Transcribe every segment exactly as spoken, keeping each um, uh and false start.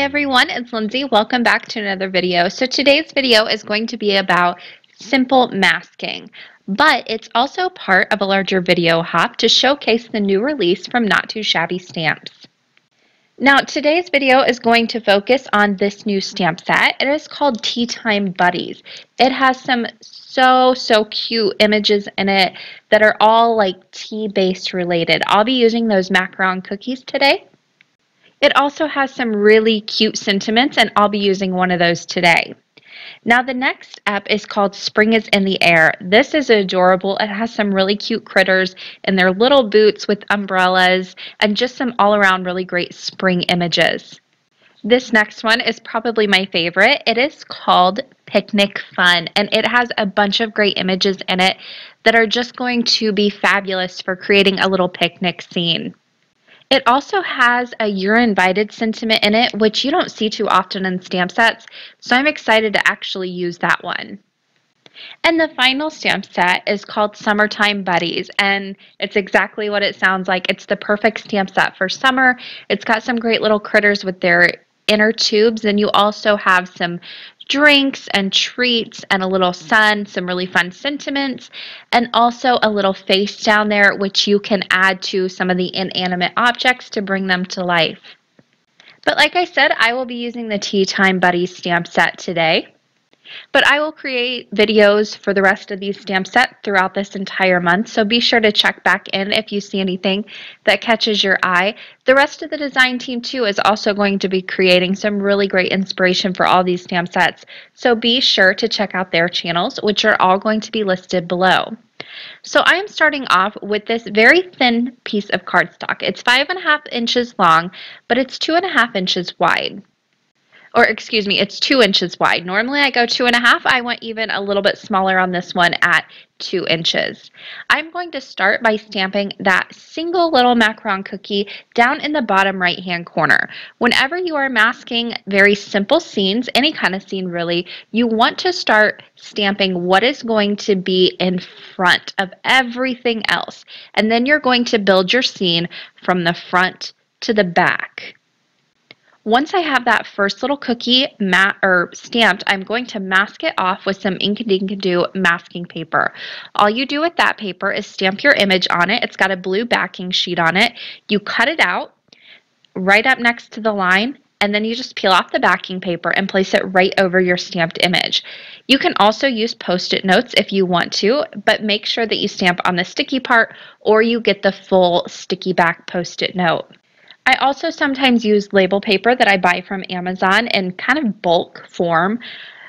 everyone, it's Lindsay. Welcome back to another video. So today's video is going to be about simple masking, but it's also part of a larger video hop to showcase the new release from Not Too Shabby Stamps. Now today's video is going to focus on this new stamp set. It is called Tea Time Buddies. It has some so so cute images in it that are all like tea based related. I'll be using those macaron cookies today. It also has some really cute sentiments, and I'll be using one of those today. Now the next app is called Spring is in the Air. This is adorable. It has some really cute critters in their little boots with umbrellas and just some all-around really great spring images. This next one is probably my favorite. It is called Picnic Fun, and it has a bunch of great images in it that are just going to be fabulous for creating a little picnic scene. It also has a You're Invited sentiment in it, which you don't see too often in stamp sets, so I'm excited to actually use that one. And the final stamp set is called Summertime Buddies, and it's exactly what it sounds like. It's the perfect stamp set for summer. It's got some great little critters with their inner tubes, and you also have some drinks and treats and a little sun, some really fun sentiments, and also a little face down there which you can add to some of the inanimate objects to bring them to life. But like I said, I will be using the Tea Time Buddies stamp set today. But I will create videos for the rest of these stamp sets throughout this entire month, so be sure to check back in if you see anything that catches your eye. The rest of the design team too is also going to be creating some really great inspiration for all these stamp sets, so be sure to check out their channels, which are all going to be listed below. So I am starting off with this very thin piece of cardstock. It's five and a half inches long, but it's two and a half inches wide. Or excuse me, it's two inches wide. Normally I go two and a half. I went even a little bit smaller on this one at two inches. I'm going to start by stamping that single little macaron cookie down in the bottom right hand corner. Whenever you are masking very simple scenes, any kind of scene really, you want to start stamping what is going to be in front of everything else. And then you're going to build your scene from the front to the back. Once I have that first little cookie mat or stamped, I'm going to mask it off with some Inkadinkado masking paper. All you do with that paper is stamp your image on it. It's got a blue backing sheet on it. You cut it out right up next to the line, and then you just peel off the backing paper and place it right over your stamped image. You can also use post-it notes if you want to, but make sure that you stamp on the sticky part or you get the full sticky back post-it note. I also sometimes use label paper that I buy from Amazon in kind of bulk form,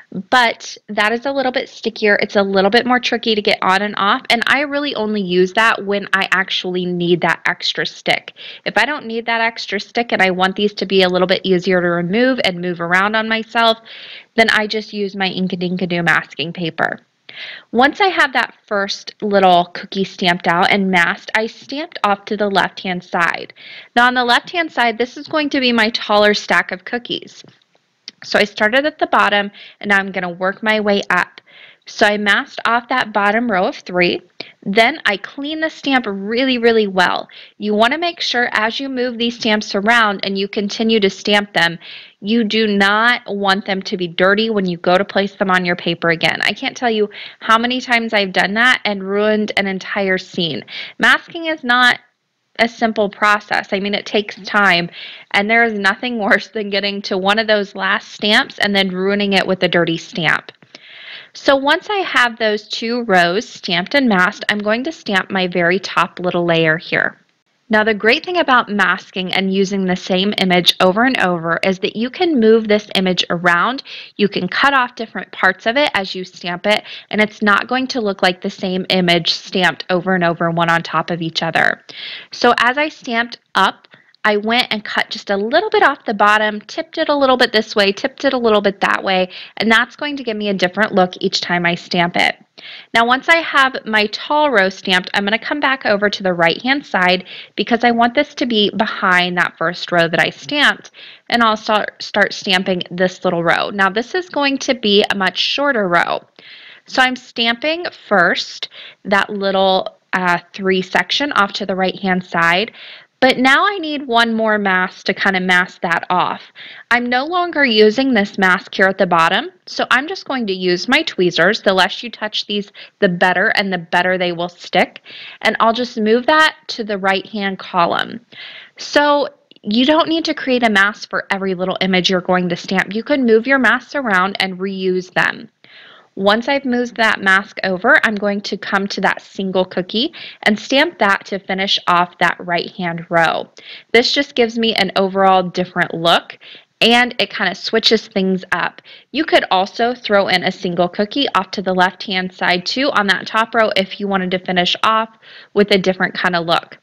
but that is a little bit stickier. It's a little bit more tricky to get on and off, and I really only use that when I actually need that extra stick. If I don't need that extra stick and I want these to be a little bit easier to remove and move around on myself, then I just use my Inkadinkado masking paper. Once I have that first little cookie stamped out and masked, I stamped off to the left-hand side. Now on the left-hand side, this is going to be my taller stack of cookies. So I started at the bottom, and now I'm going to work my way up. So I masked off that bottom row of three. Then I clean the stamp really, really well. You want to make sure as you move these stamps around and you continue to stamp them, you do not want them to be dirty when you go to place them on your paper again. I can't tell you how many times I've done that and ruined an entire scene. Masking is not a simple process. I mean, it takes time, and there is nothing worse than getting to one of those last stamps and then ruining it with a dirty stamp. So once I have those two rows stamped and masked, I'm going to stamp my very top little layer here. Now the great thing about masking and using the same image over and over is that you can move this image around. You can cut off different parts of it as you stamp it, and it's not going to look like the same image stamped over and over, one on top of each other. So as I stamped up, I went and cut just a little bit off the bottom, tipped it a little bit this way, tipped it a little bit that way, and that's going to give me a different look each time I stamp it. Now once I have my tall row stamped, I'm going to come back over to the right hand side because I want this to be behind that first row that I stamped, and I'll start, start stamping this little row. Now this is going to be a much shorter row. So I'm stamping first that little uh, three section off to the right hand side. But now I need one more mask to kind of mask that off. I'm no longer using this mask here at the bottom, so I'm just going to use my tweezers. The less you touch these, the better, and the better they will stick. And I'll just move that to the right-hand column. So you don't need to create a mask for every little image you're going to stamp. You can move your masks around and reuse them. Once I've moved that mask over, I'm going to come to that single cookie and stamp that to finish off that right-hand row. This just gives me an overall different look, and it kind of switches things up. You could also throw in a single cookie off to the left-hand side too on that top row if you wanted to finish off with a different kind of look.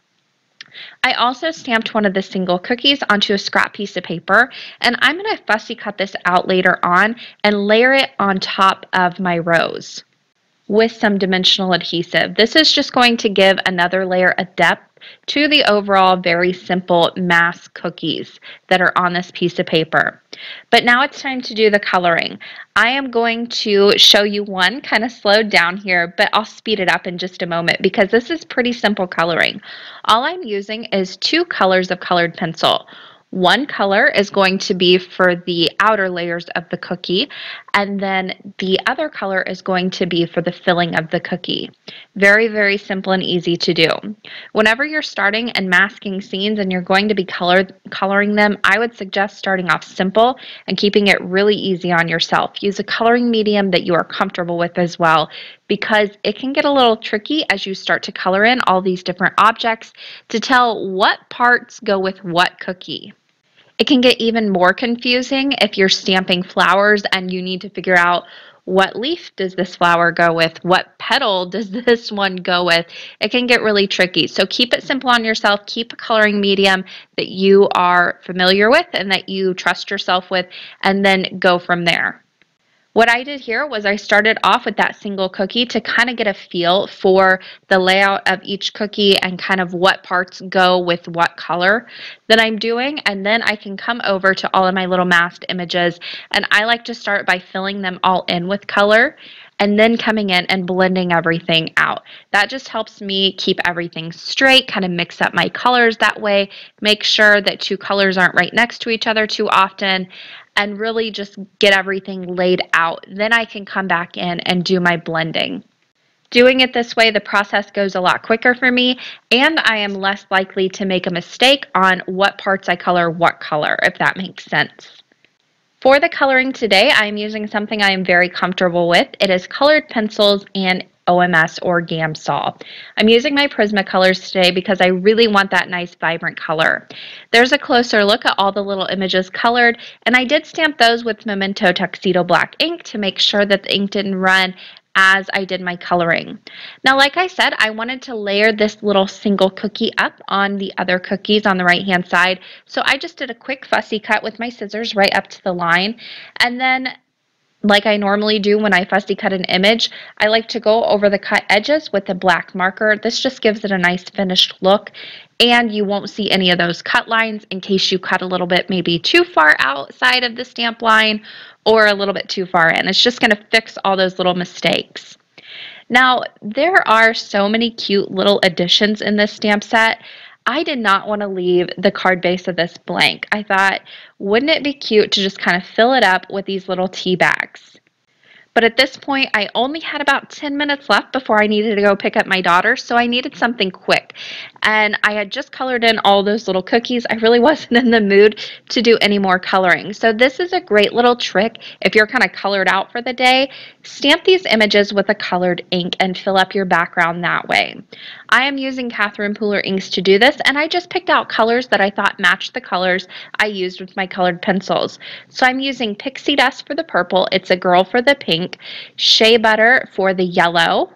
I also stamped one of the single cookies onto a scrap piece of paper, and I'm going to fussy cut this out later on and layer it on top of my rows with some dimensional adhesive. This is just going to give another layer of depth to the overall very simple mask cookies that are on this piece of paper. But now it's time to do the coloring. I am going to show you one kind of slowed down here, but I'll speed it up in just a moment because this is pretty simple coloring. All I'm using is two colors of colored pencil. One color is going to be for the outer layers of the cookie, and then the other color is going to be for the filling of the cookie. Very, very simple and easy to do. Whenever you're starting and masking scenes and you're going to be colored, coloring them, I would suggest starting off simple and keeping it really easy on yourself. Use a coloring medium that you are comfortable with as well, because it can get a little tricky as you start to color in all these different objects to tell what parts go with what cookie. It can get even more confusing if you're stamping flowers and you need to figure out what leaf does this flower go with, what petal does this one go with. It can get really tricky. So keep it simple on yourself. Keep a coloring medium that you are familiar with and that you trust yourself with, and then go from there. What I did here was I started off with that single cookie to kind of get a feel for the layout of each cookie and kind of what parts go with what color that I'm doing. And then I can come over to all of my little masked images, and I like to start by filling them all in with color and then coming in and blending everything out. That just helps me keep everything straight, kind of mix up my colors that way, make sure that two colors aren't right next to each other too often, and really just get everything laid out. Then I can come back in and do my blending. Doing it this way, the process goes a lot quicker for me, and I am less likely to make a mistake on what parts I color what color, if that makes sense. For the coloring today, I am using something I am very comfortable with. It is colored pencils and O M S or Gamsol. I'm using my Prismacolors today because I really want that nice vibrant color. There's a closer look at all the little images colored, and I did stamp those with Memento Tuxedo Black ink to make sure that the ink didn't run as I did my coloring. Now, like I said, I wanted to layer this little single cookie up on the other cookies on the right hand side, so I just did a quick fussy cut with my scissors right up to the line, and then like I normally do when I fussy cut an image, I like to go over the cut edges with a black marker. This just gives it a nice finished look, and you won't see any of those cut lines in case you cut a little bit maybe too far outside of the stamp line or a little bit too far in. It's just going to fix all those little mistakes. Now, there are so many cute little additions in this stamp set. I did not want to leave the card base of this blank. I thought, wouldn't it be cute to just kind of fill it up with these little tea bags? But at this point, I only had about ten minutes left before I needed to go pick up my daughter, so I needed something quick. And I had just colored in all those little cookies. I really wasn't in the mood to do any more coloring. So this is a great little trick if you're kind of colored out for the day. Stamp these images with a colored ink and fill up your background that way. I am using Catherine Pooler inks to do this, and I just picked out colors that I thought matched the colors I used with my colored pencils. So I'm using Pixie Dust for the purple, It's a Girl for the pink, Shea Butter for the yellow,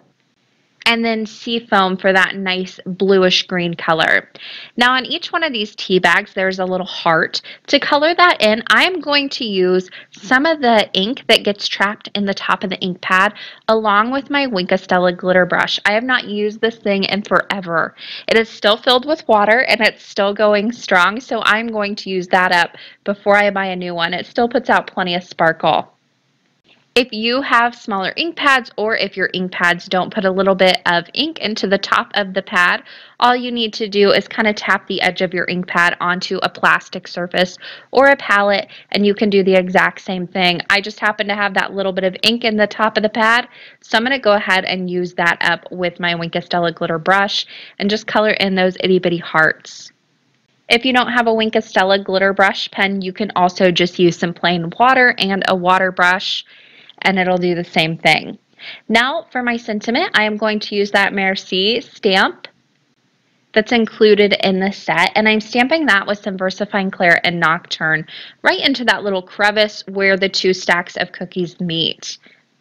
and then Seafoam for that nice bluish green color. Now on each one of these tea bags there's a little heart. To color that in, I am going to use some of the ink that gets trapped in the top of the ink pad along with my Wink of Stella glitter brush. I have not used this thing in forever. It is still filled with water and it's still going strong, so I'm going to use that up before I buy a new one. It still puts out plenty of sparkle. If you have smaller ink pads, or if your ink pads don't put a little bit of ink into the top of the pad, all you need to do is kind of tap the edge of your ink pad onto a plastic surface or a palette, and you can do the exact same thing. I just happen to have that little bit of ink in the top of the pad, so I'm going to go ahead and use that up with my Wink of Stella glitter brush and just color in those itty bitty hearts. If you don't have a Wink of Stella glitter brush pen, you can also just use some plain water and a water brush, and it'll do the same thing. Now for my sentiment, I am going to use that Merci stamp that's included in the set, and I'm stamping that with some VersaFine Claret and Nocturne right into that little crevice where the two stacks of cookies meet.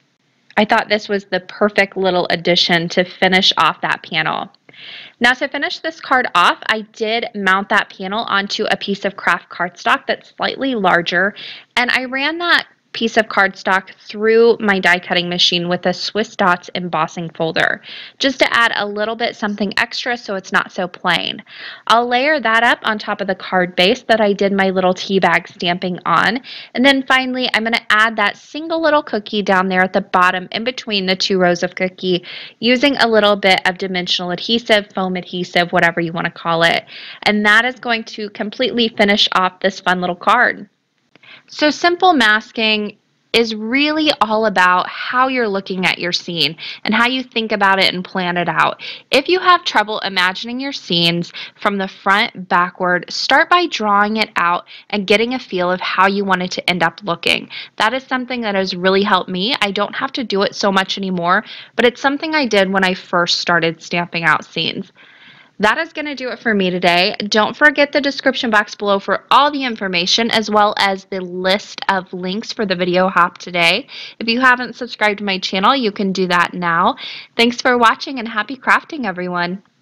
I thought this was the perfect little addition to finish off that panel. Now to finish this card off, I did mount that panel onto a piece of craft cardstock that's slightly larger, and I ran that piece of cardstock through my die cutting machine with a Swiss Dots embossing folder, just to add a little bit something extra so it's not so plain. I'll layer that up on top of the card base that I did my little tea bag stamping on, and then finally I'm going to add that single little cookie down there at the bottom in between the two rows of cookie using a little bit of dimensional adhesive, foam adhesive, whatever you want to call it, and that is going to completely finish off this fun little card. So simple masking is really all about how you're looking at your scene and how you think about it and plan it out. If you have trouble imagining your scenes from the front backward, start by drawing it out and getting a feel of how you want it to end up looking. That is something that has really helped me. I don't have to do it so much anymore, but it's something I did when I first started stamping out scenes. That is going to do it for me today. Don't forget the description box below for all the information, as well as the list of links for the video hop today. If you haven't subscribed to my channel, you can do that now. Thanks for watching and happy crafting, everyone.